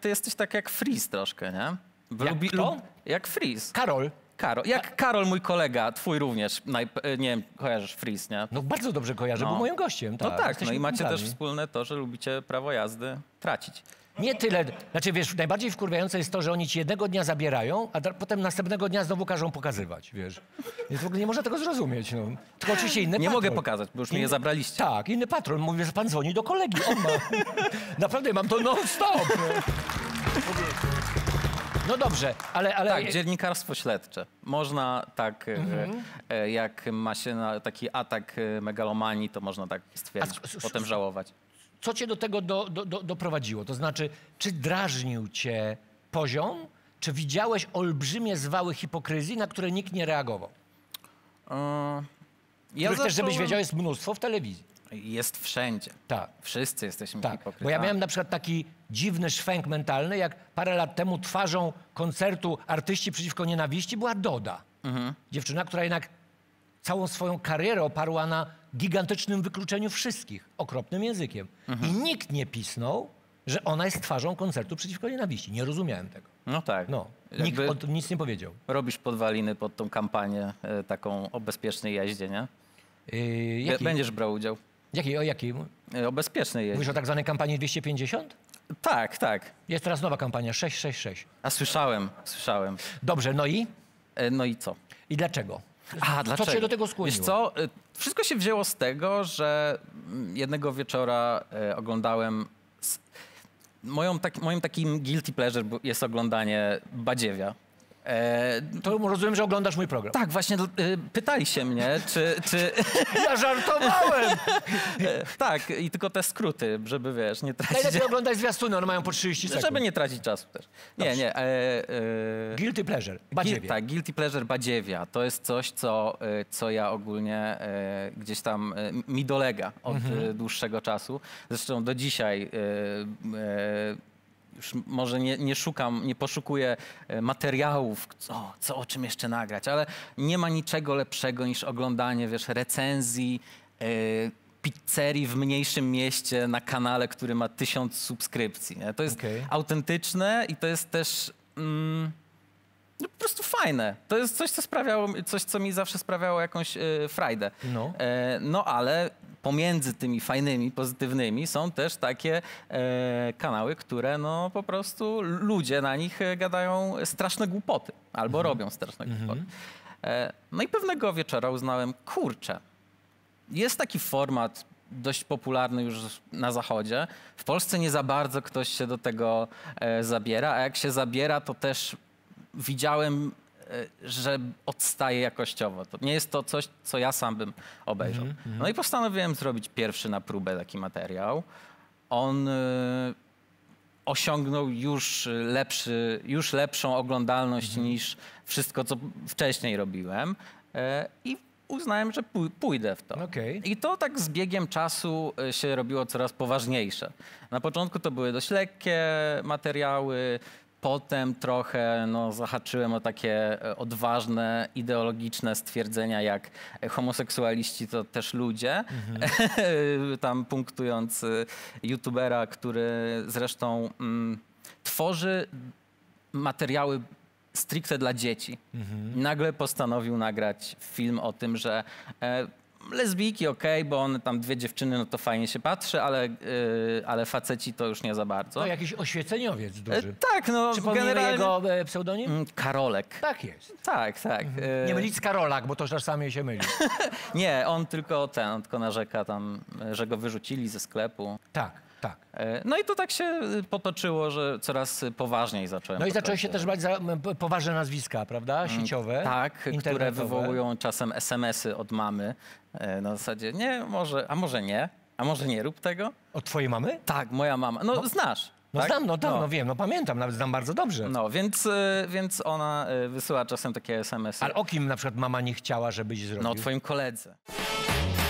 ty jesteś tak jak Freeze troszkę, nie? Jak kto? Jak Freeze. Karol. Jak Karol, mój kolega, twój również, nie wiem, kojarzysz Freeze, nie? No bardzo dobrze kojarzę, był moim gościem. Tak. No tak, Jesteśmy no i macie kumplami. też wspólne to, że lubicie prawo jazdy tracić. Nie tyle, znaczy wiesz, najbardziej wkurwiające jest to, że oni ci jednego dnia zabierają, a potem następnego dnia znowu każą pokazywać, wiesz. Więc w ogóle nie można tego zrozumieć, no. Tylko oczywiście inny Nie patrol. mogę pokazać, bo już mnie je zabraliście. Tak, inny patrol mówi, że pan dzwoni do kolegi, on ma. Naprawdę mam to non-stop. No dobrze, ale... Tak, dziennikarstwo śledcze. Można tak, jak ma się taki atak megalomanii, to można tak stwierdzić, potem żałować. Co cię do tego doprowadziło? To znaczy, czy drażnił cię poziom, czy widziałeś olbrzymie zwały hipokryzji, na które nikt nie reagował? Których też, żebyś wiedział, jest mnóstwo w telewizji. Jest wszędzie. Tak. Wszyscy jesteśmy Tak, hipokrytami. bo ja miałem na przykład taki dziwny szwęk mentalny, jak parę lat temu twarzą koncertu Artyści Przeciwko Nienawiści była Doda. Dziewczyna, która jednak całą swoją karierę oparła na gigantycznym wykluczeniu wszystkich, okropnym językiem. I nikt nie pisnął, że ona jest twarzą koncertu Przeciwko Nienawiści. Nie rozumiałem tego. No tak. No, nikt o tym nic nie powiedział. Robisz podwaliny pod tą kampanię taką o bezpiecznej jeździe, nie? Będziesz brał udział. O jakiej? O bezpiecznej jeździe. Mówisz o tak zwanej kampanii 250? Tak, tak. Jest teraz nowa kampania 666. A słyszałem. Dobrze, no i? No i co? I dlaczego? Dlaczego? Co cię do tego skłoniło? Wiesz co, wszystko się wzięło z tego, że jednego wieczora oglądałem... Moim takim guilty pleasure jest oglądanie Badziewia. To rozumiem, że oglądasz mój program. Tak, właśnie pytali się mnie, czy... Ja żartowałem! Tak, i tylko te skróty, żeby wiesz, nie tracić... Najlepiej oglądać zwiastuny, one mają po 30 sekund. Żeby nie tracić czasu też. Nie. Guilty pleasure, Badziewia. Tak, guilty pleasure Badziewia. To jest coś, co ja ogólnie gdzieś tam mi dolega od dłuższego czasu. Zresztą do dzisiaj już może nie szukam, nie poszukuję materiałów, o czym jeszcze nagrać, ale nie ma niczego lepszego niż oglądanie, wiesz, recenzji pizzerii w mniejszym mieście na kanale, który ma 1000 subskrypcji. Nie? To jest autentyczne i to jest też no, po prostu fajne. To jest coś, co mi zawsze sprawiało jakąś frajdę. No ale pomiędzy tymi fajnymi, pozytywnymi są też takie kanały, które no po prostu ludzie na nich gadają straszne głupoty albo robią straszne głupoty. No i pewnego wieczora uznałem, kurczę, jest taki format dość popularny już na zachodzie. W Polsce nie za bardzo ktoś się do tego zabiera, a jak się zabiera, to też widziałem, że odstaje jakościowo. To nie jest to coś, co ja sam bym obejrzał. No i postanowiłem zrobić pierwszy na próbę taki materiał. On osiągnął już lepszą oglądalność niż wszystko, co wcześniej robiłem. I uznałem, że pójdę w to. I to tak z biegiem czasu się robiło coraz poważniejsze. Na początku to były dość lekkie materiały, potem trochę zahaczyłem o takie odważne, ideologiczne stwierdzenia jak homoseksualiści to też ludzie. Tam punktując youtubera, który zresztą tworzy materiały stricte dla dzieci. Nagle postanowił nagrać film o tym, że lesbijki bo one tam dwie dziewczyny, no to fajnie się patrzy, ale faceci to już nie za bardzo. To jakiś oświeceniowiec duży. Tak, no generalnie... jego pseudonim? Karolek. Tak jest. Tak. Nie mylić z Karolak, bo to czasami się myli. Nie, on tylko narzeka tam, że go wyrzucili ze sklepu. Tak. No i to tak się potoczyło, że coraz poważniej zacząłem. No i zacząłeś się też bać za poważne nazwiska, prawda? Sieciowe, tak, które wywołują czasem SMS-y od mamy. Na zasadzie, a może nie rób tego. Od twojej mamy? Tak, moja mama. No znasz. No tak? znam, wiem, pamiętam, nawet znam bardzo dobrze. No, więc ona wysyła czasem takie SMS-y. Ale o kim na przykład mama nie chciała, żebyś zrobił? No, o twoim koledze.